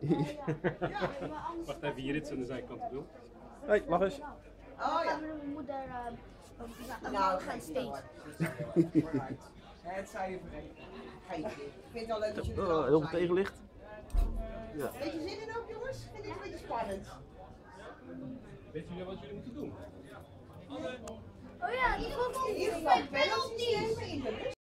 Wacht even, hier iets aan de zijkant doen. Hey, lach eens. Oh ja. Mijn moeder Nou, gaan steeds. Het zou je vergeten. Geef je. Ik vind het wel leuk dat jullie Heel veel tegenlicht. Ja. Beetje zin in ook, jongens? Ik vind dit een beetje spannend. Weet jullie wat jullie moeten doen? Oh ja, die vond In ieder geval penalty nemen in de rust.